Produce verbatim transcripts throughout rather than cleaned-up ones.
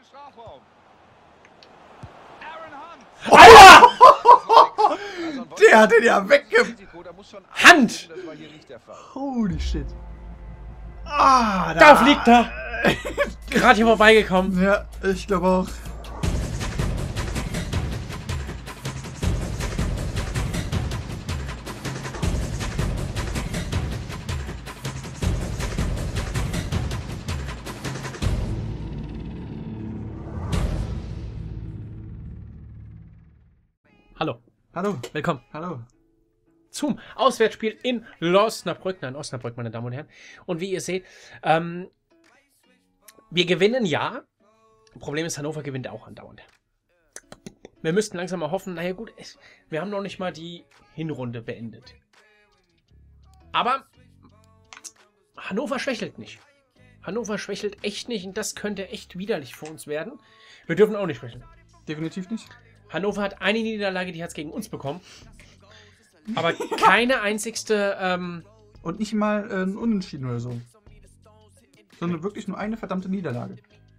Alter! Der hat den ja wegge... Hand! Holy shit. Ah, da, da fliegt er! Gerade hier vorbeigekommen. Ja, ich glaube auch. Hallo. Hallo. Willkommen. Hallo. Zum Auswärtsspiel in Osnabrück. Nein, Osnabrück, meine Damen und Herren. Und wie ihr seht, ähm, wir gewinnen ja. Problem ist, Hannover gewinnt auch andauernd. Wir müssten langsam mal hoffen, naja gut, wir haben noch nicht mal die Hinrunde beendet. Aber Hannover schwächelt nicht. Hannover schwächelt echt nicht und das könnte echt widerlich für uns werden. Wir dürfen auch nicht schwächeln. Definitiv nicht. Hannover hat eine Niederlage, die hat es gegen uns bekommen. Aber keine einzigste... Ähm und nicht mal äh, ein Unentschieden oder so. Sondern wirklich nur eine verdammte Niederlage.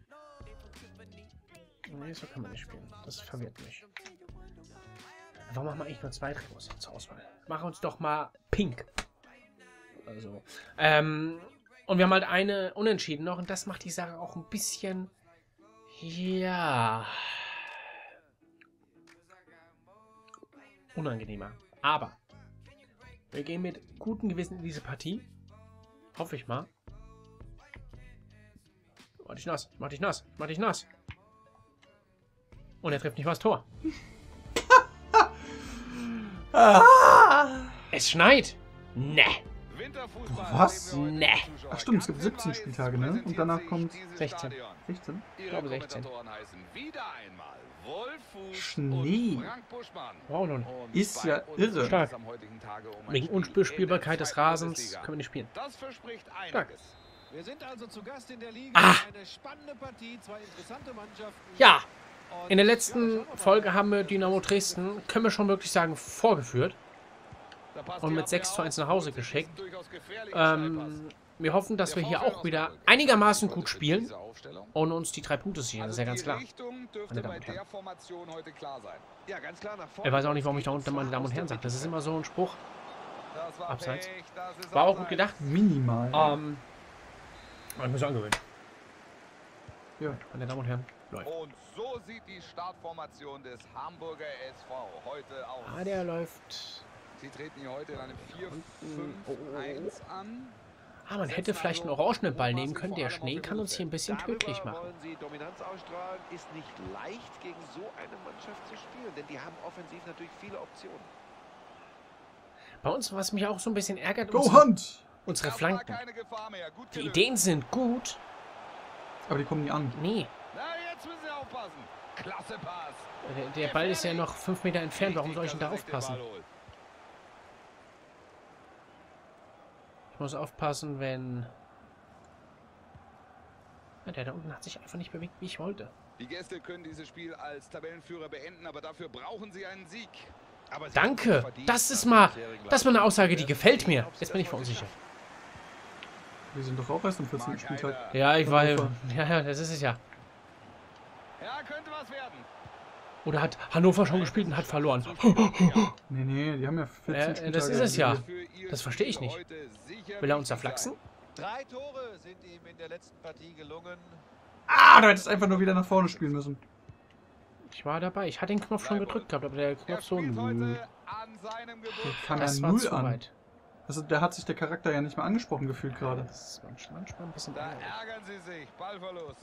Nee, so kann man nicht spielen. Das verwirrt mich. Warum machen wir eigentlich nur zwei Trikots zur Auswahl? Machen uns doch mal pink. Also. Ähm, und wir haben halt eine Unentschieden noch und das macht die Sache auch ein bisschen... Ja... unangenehmer. Aber wir gehen mit gutem Gewissen in diese Partie. Hoffe ich mal. Mach dich nass, mach dich nass, mach dich nass. Und er trifft nicht mal das Tor. Es schneit. Ne. Was? Ne. Ach stimmt, es gibt siebzehn Spieltage, ne? Und danach kommt... sechzehn. sechzehn? Ich glaube sechzehn. Schnee. Wow, nun. Ist ja irre. Stark. Wegen Unspielbarkeit des Rasens können wir nicht spielen. Stark. Wir sind also zu Gast in der Liga. Ah. Eine spannende Partie, zwei interessante Mannschaften. Ja. In der letzten Folge haben wir Dynamo Dresden, können wir schon wirklich sagen, vorgeführt. Und mit sechs zu eins nach Hause geschickt. Ähm, wir hoffen, dass wir hier auch wieder einigermaßen gut spielen und uns die drei Punkte sichern. Das ist ja ganz klar. Meine Damen und Herren. Ich weiß auch nicht, warum ich da unten meine Damen und Herren sage. Das ist immer so ein Spruch. Abseits. War auch gut gedacht. Minimal. Ähm, man muss angewöhnen. Ja. Meine Damen und Herren. Läuft. Und so sieht die Startformation des Hamburger S V heute aus. Ah, der läuft. Sie treten hier heute in einem vier fünf eins an. Ah, man hätte vielleicht einen orangenen Ball nehmen können. Der Schnee kann uns hier ein bisschen tödlich machen. Wollen sie Dominanz ausstrahlen, ist nicht leicht gegen so eine Mannschaft zu spielen, denn die haben offensiv natürlich viele Optionen. Bei uns, was mich auch so ein bisschen ärgert, Go unsere, Hunt! unsere Flanken. Die Ideen sind gut. Aber die kommen nie an. Nee. Na, jetzt müssen Sie aufpassen. Klasse Pass. Der, der Ball ist ja noch fünf Meter entfernt. Warum soll ich denn da aufpassen? Ich muss aufpassen, wenn... Ja, der da unten hat sich einfach nicht bewegt, wie ich wollte. Die Gäste können dieses Spiel als Tabellenführer beenden, aber dafür brauchen sie einen Sieg. Aber Danke! Das ist mal... Das ist mal eine Aussage, die gefällt mir. Jetzt bin ich verunsichert. Wir sind doch auch erst am vierzehnten Spieltag. Ja, ich war... Ja, ja, das ist es ja. Ja, könnte was werden. Oder hat Hannover schon gespielt und hat verloren? Nee, nee, die haben ja vierzehn Ja, Spieltage. das ist es ja. Das verstehe ich nicht. Will er uns da flachsen? Drei Tore sind ihm in der letzten Partie gelungen. Ah, du hättest einfach nur wieder nach vorne spielen müssen. Ich war dabei. Ich hatte den Knopf schon gedrückt gehabt, aber der Knopf so... Nö. Kann er Das war null zu an. weit. Also, da hat sich der Charakter ja nicht mal angesprochen gefühlt gerade. Das ist manchmal, manchmal ein bisschen Da ärgerlich. ärgern sie sich. Ballverlust.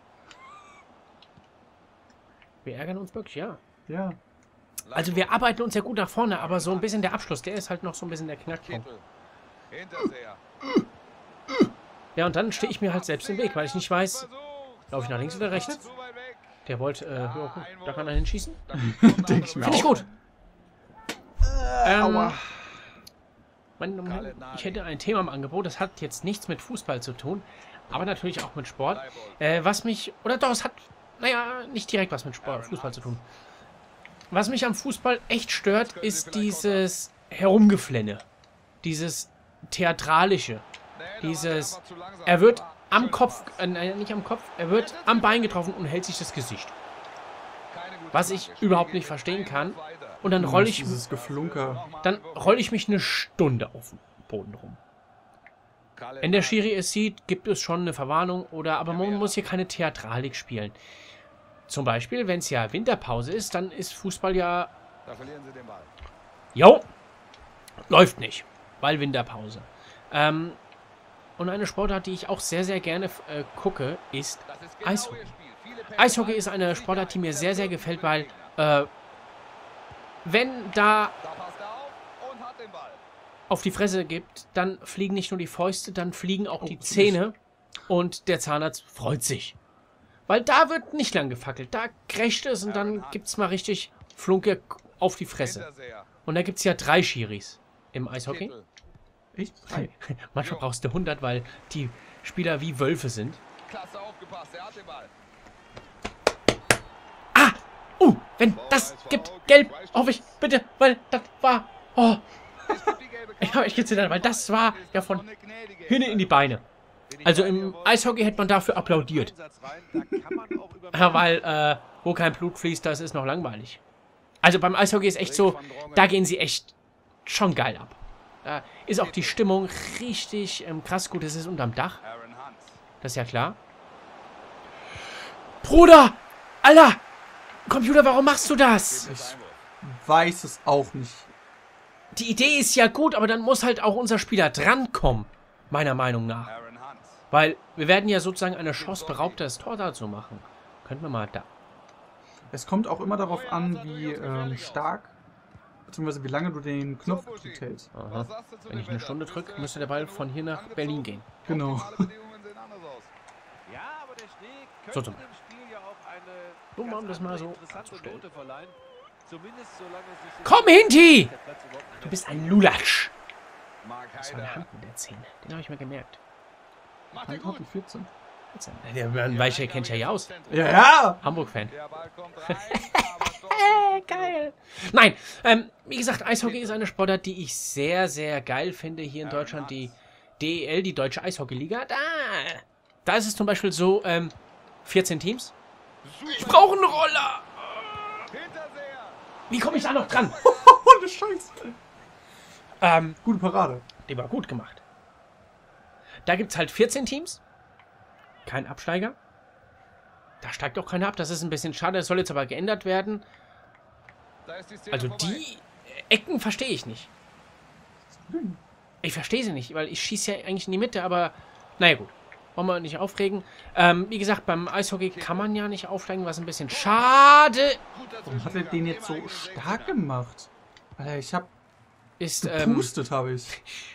Wir ärgern uns wirklich, ja. Ja. Also wir arbeiten uns ja gut nach vorne, aber so ein bisschen der Abschluss, der ist halt noch so ein bisschen der Knackpunkt. Kittel. Hinterseher. Ja, und dann stehe ich mir halt selbst im Weg, weil ich nicht weiß, Versucht. laufe ich nach links oder rechts. Zu weit weg. Der wollte, äh, ja, gut, da kann er hinschießen. Denke ich mir Finde ich auch. gut. Ähm, Aua. meine Damen und Herren, ich hätte ein Thema im Angebot, das hat jetzt nichts mit Fußball zu tun, aber natürlich auch mit Sport. Äh, was mich, oder doch, es hat, naja, nicht direkt was mit Sport, Fußball zu tun. Was mich am Fußball echt stört, ist dieses Herumgeflenne. Dieses Theatralische. Dieses, er wird am Kopf, äh, nein, nicht am Kopf, er wird am Bein getroffen und hält sich das Gesicht. Was ich überhaupt nicht verstehen kann. Und dann rolle ich, Dieses Geflunker. dann rolle ich mich eine Stunde auf dem Boden rum. Wenn der Schiri es sieht, gibt es schon eine Verwarnung, oder, aber man muss hier keine Theatralik spielen. Zum Beispiel, wenn es ja Winterpause ist, dann ist Fußball ja... Da verlieren sie den Ball. Jo, läuft nicht, weil Winterpause. Ähm, und eine Sportart, die ich auch sehr, sehr gerne äh, gucke, ist Eishockey. Eishockey ist eine Sportart, die mir sehr, sehr gefällt, weil äh, wenn da Da passt er auf und hat den Ball. auf die Fresse gibt, dann fliegen nicht nur die Fäuste, dann fliegen auch die Zähne und der Zahnarzt freut sich. Weil da wird nicht lang gefackelt, da crasht es und dann gibt es mal richtig Flunke auf die Fresse. Hinterseher. Und da gibt es ja drei Schiris im Eishockey. Kittel. Echt? Drei. Manchmal brauchst du hundert, weil die Spieler wie Wölfe sind. Klasse aufgepasst, er hat den Ball. Ah! Uh, wenn das gibt gelb, hoffe ich, bitte, weil das war... Oh, Es gibt die gelbe ich habe echt gezittert, weil das war ja von Karte. Gnädige hinten in die Beine. Also im Eishockey hätte man dafür applaudiert. Einsatz rein, da kann man auch über Ja, weil, äh, wo kein Blut fließt, das ist noch langweilig. Also beim Eishockey ist echt so, da gehen sie echt schon geil ab. Da ist auch die Stimmung richtig ähm, krass. Gut, es ist unterm Dach, Aaron Hunt. das ist ja klar. Bruder! Alter! Computer, warum machst du das? Ich weiß es auch nicht. Die Idee ist ja gut, aber dann muss halt auch unser Spieler drankommen. Meiner Meinung nach. Aaron Hunt. Weil wir werden ja sozusagen eine Chance beraubt, das Tor da zu machen. Könnten wir mal da. Es kommt auch immer darauf an, wie ähm, stark, beziehungsweise wie lange du den Knopf gedrückt hältst. Aha. Was sagst du zu Wenn dem ich eine Wetter? Stunde drücke, müsste der Ball von hier nach Berlin gehen. Genau. Optimale Bedingungen sehen anders aus. Ja, aber der Schnee So könnte zum- dem Spiel ja auch eine So, um ganz das mal andere, so interessante anzustellen. Note verleihen. Zumindest solange sich Komm, Hinti! der Platz überhaupt nicht Du bist ein Lulatsch. Mark Das war eine Heider. Hand mit der Zähne. Den habe ich mir gemerkt. Macht er Dann kommt gut. die vierzehn. Der Weiche kennt ja ja aus. Ja, ja! Hamburg-Fan. Der Ball kommt rein, aber doch Äh, geil. Nein, ähm, wie gesagt, Eishockey ist eine Sportart, die ich sehr, sehr geil finde. Hier in Deutschland die D E L, die Deutsche Eishockeyliga. Da, da ist es zum Beispiel so, ähm, vierzehn Teams. Ich brauche einen Roller. Hinterseher. Wie komme ich da noch dran? Oh, ne Scheiße. Ähm, Gute Parade. die war gut gemacht. Da gibt es halt vierzehn Teams. Kein Absteiger. Da steigt auch keiner ab. Das ist ein bisschen schade. Das soll jetzt aber geändert werden. Da ist die Szene Also vorbei. die Ecken verstehe ich nicht. Ich verstehe sie nicht, weil ich schieße ja eigentlich in die Mitte, aber naja gut. Wollen wir nicht aufregen. Ähm, wie gesagt, beim Eishockey kann man ja nicht aufsteigen, was ein bisschen schade Gut dazwischen Warum hat er den jetzt so stark gemacht? Alter, ich hab ist. Ähm, gepustet, habe ich.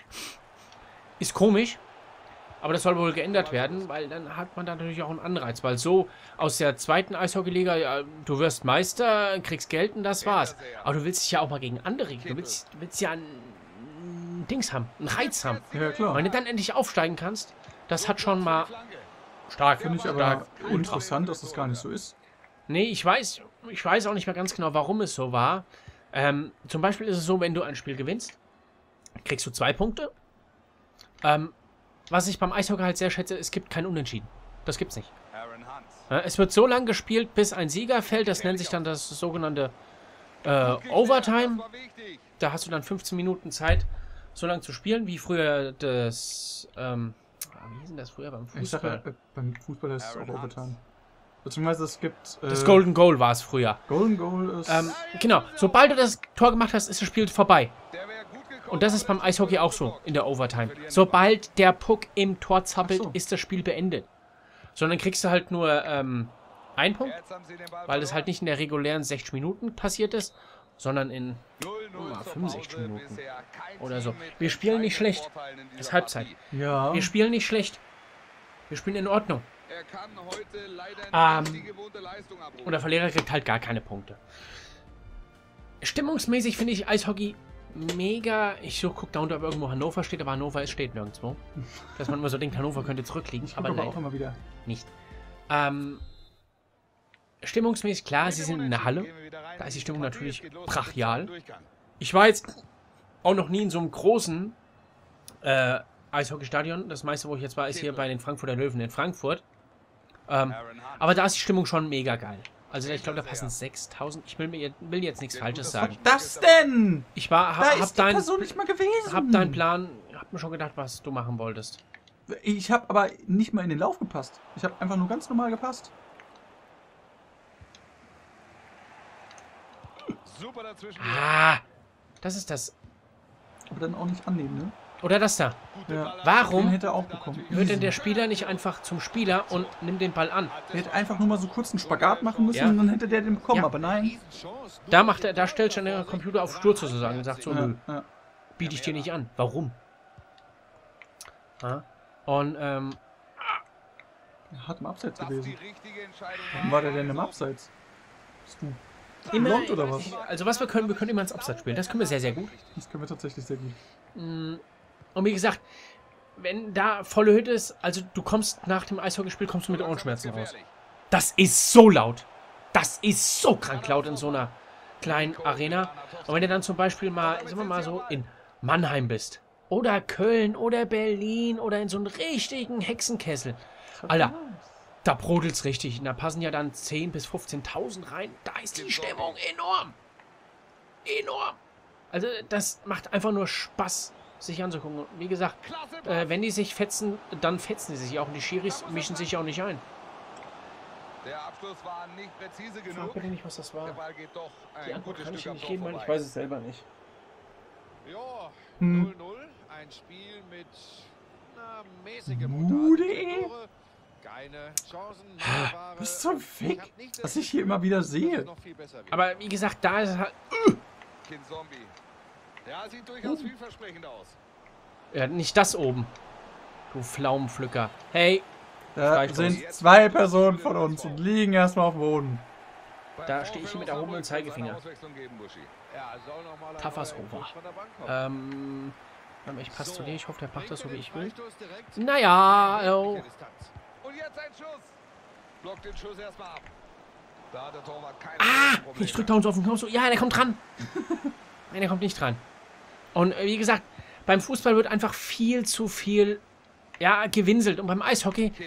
ist komisch. Aber das soll wohl geändert werden, weil dann hat man da natürlich auch einen Anreiz. Weil so aus der zweiten Eishockeyliga, ja, du wirst Meister, kriegst Geld und das war's. Aber du willst dich ja auch mal gegen andere. Du willst, du willst ja ein Dings haben, einen Reiz haben. Ja, klar. Wenn du dann endlich aufsteigen kannst, das hat schon mal stark. Finde ich aber interessant, dass das gar nicht so ist. Nee, ich weiß, ich weiß auch nicht mehr ganz genau, warum es so war. Ähm, zum Beispiel ist es so, wenn du ein Spiel gewinnst, kriegst du zwei Punkte. Ähm, was ich beim Eishockey halt sehr schätze, es gibt kein Unentschieden. Das gibt's nicht. Aaron Hunt. Ja, es wird so lange gespielt, bis ein Sieger fällt. Das nennt sich dann das sogenannte äh, Overtime. Das war wichtig. Da hast du dann fünfzehn Minuten Zeit, so lange zu spielen, wie früher das, ähm, wie hieß denn das früher beim Ich sag ja, Fußball? äh, beim Fußball ist es auch Aaron Overtime. Beziehungsweise es gibt. Äh, Das Golden Goal war es früher. Golden Goal ist. Ähm, genau, sobald du das Tor gemacht hast, ist das Spiel vorbei. Der wäre gut gekommen, Und das ist aber beim Eishockey auch so, in der Overtime. Sobald der Puck im Tor zappelt, Ach so. ist das Spiel beendet. Sondern kriegst du halt nur ähm, einen Punkt, Jetzt haben sie den Ball weil es halt nicht in der regulären sechzig Minuten passiert ist, sondern in null null mal zur fünfundsechzig Pause. Minuten Bisher kein oder Team so. mit Wir spielen nicht entscheidenden schlecht. Vorteilen in dieser Ist Halbzeit. Partie. ja. Wir spielen nicht schlecht. Wir spielen in Ordnung. Er kann heute leider Ähm, nicht die gewohnte Leistung abrufen. Und der Verlierer kriegt halt gar keine Punkte. Stimmungsmäßig finde ich Eishockey mega. Ich so guck da unter, ob irgendwo Hannover steht, aber Hannover ist steht nirgendwo. Dass man immer so denkt, Hannover könnte zurückliegen, Ich aber gucke aber nein, auch immer wieder. nicht. Ähm, stimmungsmäßig, klar, sie sind in der Halle. Da ist die Stimmung natürlich brachial. Ich war jetzt auch noch nie in so einem großen äh, Eishockeystadion. Das meiste, wo ich jetzt war, ist hier bei den Frankfurter Löwen in Frankfurt. Ähm, aber da ist die Stimmung schon mega geil. Also ich glaube, da passen sechstausend. Ich will, mir, will jetzt nichts Falsches sagen. Was das denn? Ich war, Da hab, ist hab die dein, Person nicht mal gewesen. hab deinen Plan, hab mir schon gedacht, was du machen wolltest. Ich habe aber nicht mal in den Lauf gepasst. Ich habe einfach nur ganz normal gepasst. Super dazwischen. Ah, das ist das. Aber dann auch nicht annehmen, ne? Oder das da. Ja. Warum Den hätte er auch bekommen. wird denn der Spieler nicht einfach zum Spieler und nimmt den Ball an? Der hätte einfach nur mal so kurz einen Spagat machen müssen Ja. und dann hätte der den bekommen. Ja. Aber nein. Da macht er, da stellt schon der Computer auf Stur sozusagen und sagt so, Ja, nö, ja. biete ich dir nicht an. Warum? Ja. Und, ähm, Er hat im Abseits Das die gewesen. richtige Entscheidung. Warum war der denn im Abseits? Bist du immer, blond oder was? also was wir können, wir können immer ins Abseits spielen. Das können wir sehr, sehr gut. Das können wir tatsächlich sehr gut. Und wie gesagt, wenn da volle Hütte ist, also du kommst nach dem Eishockeyspiel, kommst du mit Ohrenschmerzen raus. Das ist so laut. Das ist so krank laut in so einer kleinen Arena. Und wenn du dann zum Beispiel mal, sagen wir mal so, in Mannheim bist, oder Köln, oder Berlin, oder in so einem richtigen Hexenkessel. Alter, da brodelt's richtig. Und da passen ja dann zehntausend bis fünfzehntausend rein. Da ist die Stimmung enorm. Enorm. Also das macht einfach nur Spaß, sich anzugucken. Und wie gesagt, äh, wenn die sich fetzen, dann fetzen sie sich auch. Und die Schiris mischen sich auch nicht ein. Der Abschluss war nicht präzise Ich frag genug. bitte nicht, was das war. Der Ball geht doch Die ein Antwort gutes kann ich Stück dir am nicht Tor geben, weil ich vorbei. weiß es selber nicht. Ja, Hm. null null. Ein Spiel mit na, mäßigem Mude. Unterhalt. Tore, keine Chancen. Du bist so Ich weg, hab nicht das was ich hier immer wieder dass es sehe. noch viel besser wird. Aber wie gesagt, da ist halt... Kind Zombie. Ja, sieht durchaus vielversprechend aus. Ja, nicht das oben. Du Pflaumenpflücker. Hey, Da Freistoß. sind zwei Personen von uns und liegen erstmal auf dem Boden. Beim Da VfL stehe ich hier mit Osnabrück erhobenem soll es Zeigefinger. eine Auswechslung geben, Buschi. Ja, soll noch mal ein Taffers neuer over. Impuls von der Bank kommen. ähm... warte mal, ich passe zu dir. Ich hoffe, der macht das so, wie ich will. Freistoß direkt. Naja, oh. Distanz. Und jetzt ein Schuss. Blockt den Schuss erstmal ab. Da hat der Torwart keine Ah! Probleme. Ich drück da uns auf den Knopf so. Ja, der kommt dran. Nein, der kommt nicht dran. Und äh, wie gesagt, beim Fußball wird einfach viel zu viel, ja, gewinselt. Und beim Eishockey, Kittel.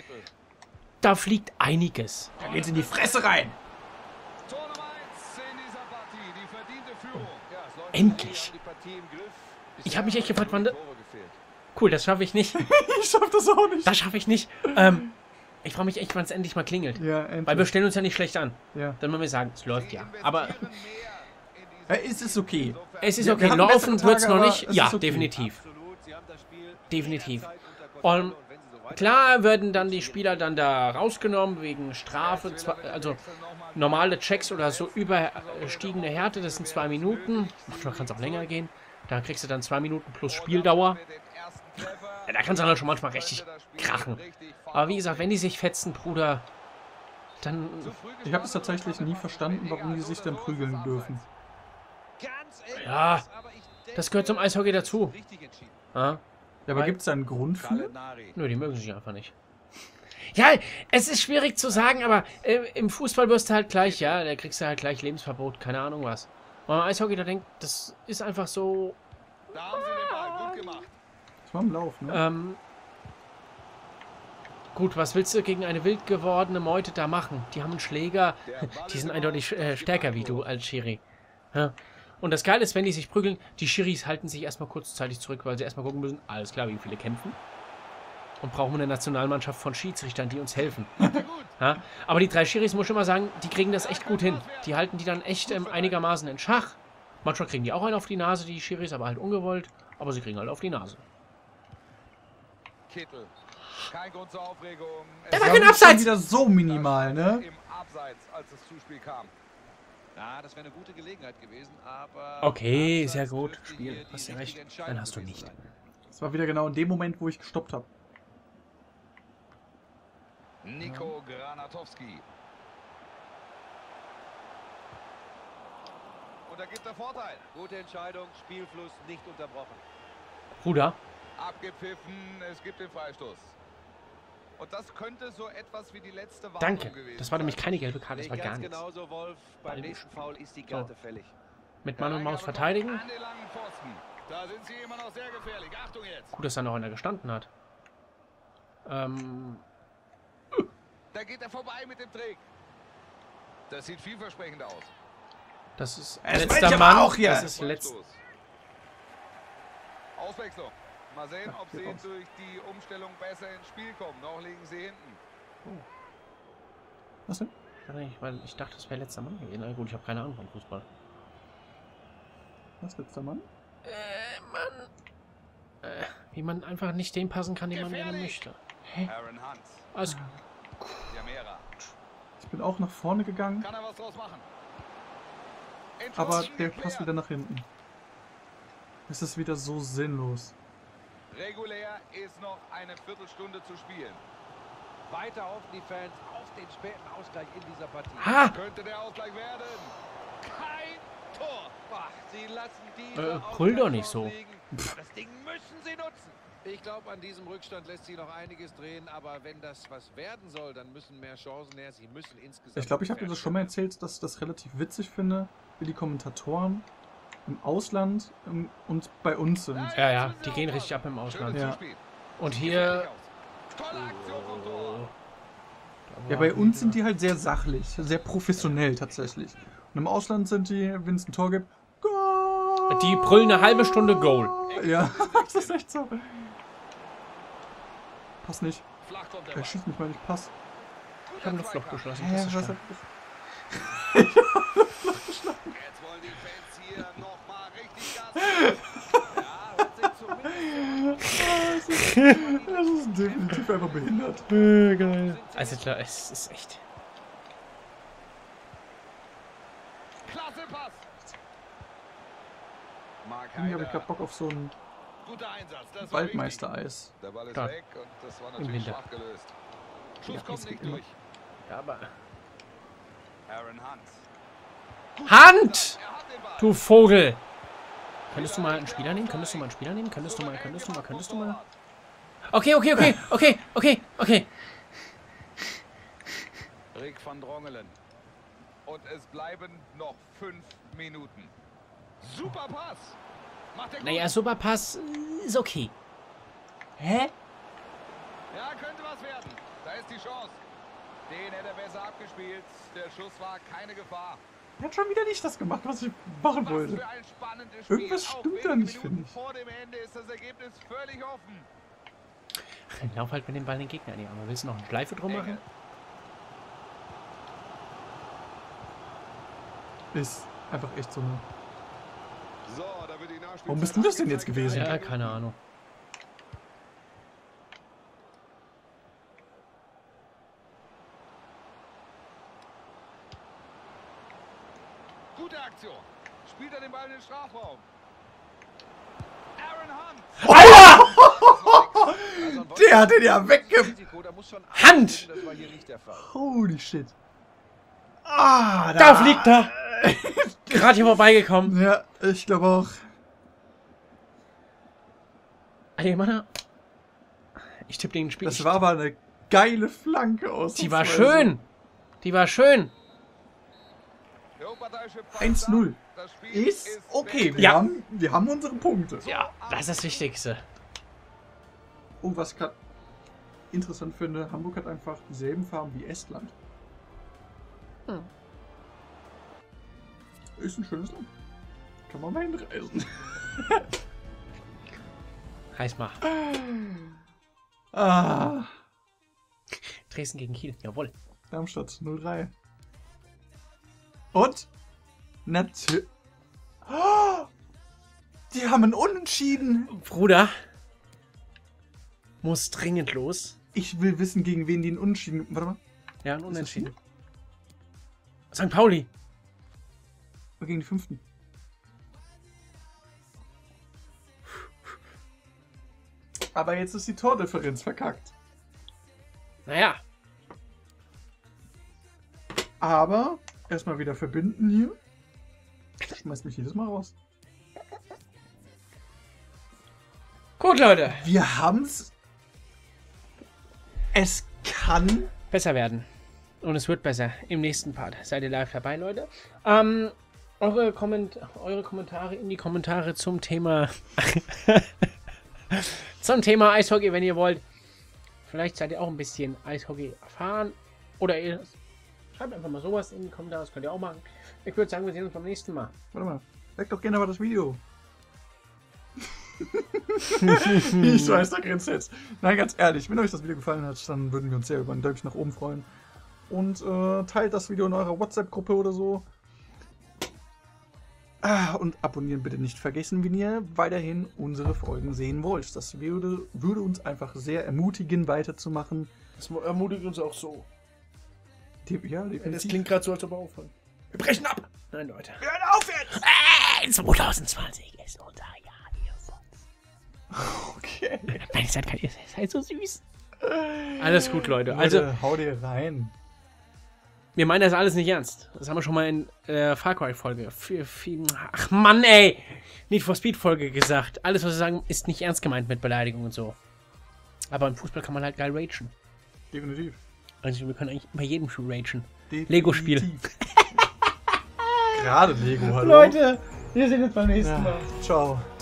da fliegt einiges. Da geht's in die Fresse rein. Tor Nummer eins in dieser Partie. Die verdiente Führung. Ja, es läuft Endlich. die Partie im Griff. Ich habe mich echt gefragt, wann... Tore da- gefehlt. Cool, das schaffe ich nicht. Ich schaff das auch nicht. Das schaffe ich nicht. Ähm, ich frage mich echt, wann es endlich mal klingelt. Ja, Weil wir endlich. stellen uns ja nicht schlecht an. Ja. Dann müssen wir sagen, es läuft ja. Aber Investieren mehr in diese Ja, es ist okay. es ist Wir- okay. wir hatten Laufen bessere wird es Tage, noch aber nicht. es Ja, ist okay. definitiv. Absolut, sie haben das Spiel Definitiv. jederzeit unter Kontrolle Und und wenn sie so weiter- klar werden dann die Spieler dann da rausgenommen wegen Strafe. Zwei, also normale Checks oder so überstiegene Härte, das sind zwei Minuten. Manchmal kann es auch länger gehen. Da kriegst du dann zwei Minuten plus Spieldauer. Ja, da kann es dann halt schon manchmal richtig krachen. Aber wie gesagt, wenn die sich fetzen, Bruder, dann... Ich habe es tatsächlich nie verstanden, warum die sich dann prügeln dürfen. Ganz eng Ja, ist, aber ich denke, das gehört zum Eishockey dazu. richtig entschieden. Ja? Ja, aber gibt es da einen Grund für? Gallinari. Nö, die mögen sich einfach nicht. Ja, es ist schwierig zu sagen, aber äh, im Fußball wirst du halt gleich, ja, da kriegst du halt gleich Lebensverbot, keine Ahnung was. Und beim Eishockey, da denkt, das ist einfach so, Da haben sie den Ball gut gemacht. Das war im Lauf, ne? ähm, gut, was willst du gegen eine wild gewordene Meute da machen? Die haben einen Schläger, die sind eindeutig äh, stärker wie du als Schiri. Ja. Und das Geile ist, wenn die sich prügeln, die Schiris halten sich erstmal kurzzeitig zurück, weil sie erstmal gucken müssen, alles klar, wie viele kämpfen. Und brauchen wir eine Nationalmannschaft von Schiedsrichtern, die uns helfen. Ja? Aber die drei Schiris, muss ich immer sagen, die kriegen das echt gut hin. Die halten die dann echt ähm, einigermaßen in Schach. Manchmal kriegen die auch einen auf die Nase, die Schiris, aber halt ungewollt. Aber sie kriegen halt auf die Nase. Kittel. Kein Grund zur Aufregung. Der Es war war kein schon Abseits! wieder so minimal, ne? im Abseits, als das Zuspiel kam. Ja, das wäre eine gute Gelegenheit gewesen, aber... Okay, Abseits sehr gut. dürfte Spiel, hier die hast ja richtige recht. Entscheidung Dann hast du gewesen nicht. sein. Das war wieder genau in dem Moment, wo ich gestoppt habe. Nico Granatowski. Und da gibt er Vorteil. Gute Entscheidung, Spielfluss nicht unterbrochen. Bruder, Abgepfiffen, es gibt den Freistoß. Und das könnte so etwas wie die letzte Warnung danke. gewesen Das war nämlich sein. keine gelbe Karte, das Sehe war ich gar ganz nichts. genauso, Wolf. Beim Ball nächsten gespielt. Foul ist die Karte fällig. mit Mann und Maus verteidigen. An den langen Pfosten. Da sind sie immer noch sehr gefährlich. Achtung jetzt. Gut, dass da noch einer gestanden hat. Ähm, Da geht er vorbei mit dem Trick. Das sieht vielversprechend aus. das ist Das letzter meinte ich Mann. aber auch hier. Das ist letzt. Freistoß. Auswechslung. Mal sehen, ob sie raus. durch die Umstellung besser ins Spiel kommen. Noch liegen sie hinten. Was denn? Ich, weil ich dachte, das wäre letzter Mann gewesen. Na gut, ich habe keine Ahnung von Fußball. Was letzter Mann? Äh, Mann. Äh, wie man einfach nicht den passen kann, den man gerne möchte. Aaron Hunt. Also, Jamera. Ich bin auch nach vorne gegangen, Kann er was draus machen? aber Entschlossen der geklärt. passt wieder nach hinten. Es ist wieder so sinnlos. Regulär ist noch eine Viertelstunde zu spielen. Weiter hoffen die Fans auf den späten Ausgleich in dieser Partie. ha! Könnte der Ausgleich werden? Kein Tor. Ach, sie lassen diese Äh, brüll doch nicht Ausgleichschance so. liegen. Das Ding müssen sie nutzen. Ich glaube, an diesem Rückstand lässt sich noch einiges drehen, aber wenn das was werden soll, dann müssen mehr Chancen her. Sie müssen insgesamt... Ich glaube, ich habe dir das schon mal erzählt, dass ich das relativ witzig finde, wie die Kommentatoren im Ausland ähm, und bei uns sind. Ja, ja, die gehen richtig ab im Ausland. Ja. Und hier. Tolle Aktion vom Tor. Ja, bei uns sind die halt sehr sachlich, sehr professionell tatsächlich. Und im Ausland sind die, wenn es ein Tor gibt, Goal! Die brüllen eine halbe Stunde Goal. Ja, das ist echt so. Pass nicht. Flach kommt der Er Ball. schießt mich mal nicht, Pass. Ich habe eine Flucht geschlossen. Hä, Das ist was stark. hat Jetzt wollen die Fans hier nochmal richtig Gas geben. Ja, hört sich zumindest das, ist, das ist definitiv einfach behindert. Geil. Also klar, es ist echt. Klasse Pass. Mark Irgendwie habe ich Heider. gerade Bock auf so ein Guter Einsatz. Das war Waldmeister-Eis. wichtig. Der Ball ist Da. weg und das war Im natürlich Winter. schwach gelöst. Schuss Ja, kommt das nicht geht immer. durch. Ja, aber. Aaron Hunt. Hand! Er hat den Ball. Du Vogel! Könntest du mal einen Spieler nehmen? Könntest du mal einen Spieler nehmen? Könntest du mal, könntest du mal, könntest du mal? Okay, okay, okay, okay, okay, okay. Rick van Drongelen. Und es bleiben noch fünf Minuten. Super Pass. Macht der Naja, Superpass äh, ist okay. Hä? Ja, könnte was werden. Da ist die Chance. Den hätte er besser abgespielt. Der Schuss war keine Gefahr. Er hat schon wieder nicht das gemacht, was ich machen Was wollte. für ein spannendes Spiel. Irgendwas Auch stimmt da wenige nicht, Minuten finde ich. vor dem Ende ist das Ergebnis völlig offen. Lauf halt mit dem Ball den Gegner in die Arme. Willst du noch eine Schleife drum machen? Ist einfach echt so eine... So, da wird die Nachspielzeit Warum bist du das denn jetzt angezeigt. gewesen? Ja, keine Ahnung. Gute Aktion. Spielt er den Ball in den Strafraum. Aaron Hunt. Also ein Der hat den ja wegge... Risiko, da muss schon Hand! aufpassen, Das war hier nicht der Fall. Holy shit. Ah, Da fliegt er! Gerade hier vorbeigekommen. Ja, ich glaube auch. Ey, Mann. Ich tippe den Spiel. Das war aber eine geile Flanke aus. Die war schön. Die war schön. Der unparteiische eins null. Das Spiel Ist okay. Wir, Ja. haben, wir haben unsere Punkte. Ja, das ist das Wichtigste. Oh, was ich gerade interessant finde, Hamburg hat einfach dieselben Farben wie Estland. Hm. Ist ein schönes Land. Kann man mal hinreisen. Heiß mal. Ah, Dresden gegen Kiel. Jawohl. Darmstadt null drei. Und? Natürlich. Oh, die haben einen Unentschieden. Bruder. Muss dringend los. Ich will wissen, gegen wen die einen Unentschieden... Warte mal. Ja, ein Unentschieden. Sankt Pauli. Gegen die Fünften. Aber jetzt ist die Tordifferenz verkackt. Naja. Aber erstmal wieder verbinden hier. Schmeißt mich jedes Mal raus. Gut, Leute. Wir haben's. Es kann. Besser werden. Und es wird besser im nächsten Part. Seid ihr live dabei, Leute? Ähm, eure, Komment eure Kommentare in die Kommentare zum Thema zum Thema Eishockey, wenn ihr wollt. Vielleicht seid ihr auch ein bisschen Eishockey erfahren. Oder ihr schreibt einfach mal sowas in die Kommentare, das könnt ihr auch machen. Ich würde sagen, wir sehen uns beim nächsten Mal. Warte mal, like doch gerne mal das Video. Ich weiß, da grinst jetzt. Nein, ganz ehrlich, wenn euch das Video gefallen hat, dann würden wir uns sehr über ein Däumchen nach oben freuen. Und äh, teilt das Video in eurer WhatsApp-Gruppe oder so. Ah, und abonnieren bitte nicht vergessen, wenn ihr weiterhin unsere Folgen sehen wollt. Das würde, würde uns einfach sehr ermutigen, weiterzumachen. Das ermutigt uns auch so. Die, ja, definitiv. Das klingt gerade so, als ob wir aufhören. Wir brechen ab! Nein, Leute. Wir hören auf jetzt! Äh, zwanzig zwanzig ist unser Jahr hier von. Okay. Nein, ihr seid, ihr seid so süß. Alles gut, Leute. Also, Also, hau dir rein. wir meinen das alles nicht ernst. Das haben wir schon mal in äh, Far Cry-Folge. Ach Mann, ey! Need for Speed-Folge gesagt. Alles, was wir sagen, ist nicht ernst gemeint mit Beleidigung und so. Aber im Fußball kann man halt geil ragen. Definitiv. Also, wir können eigentlich bei jedem Spiel ragen. Definitiv. Lego-Spiel. Gerade Lego, hallo. Leute, wir sehen uns beim nächsten Ja, Mal. ciao.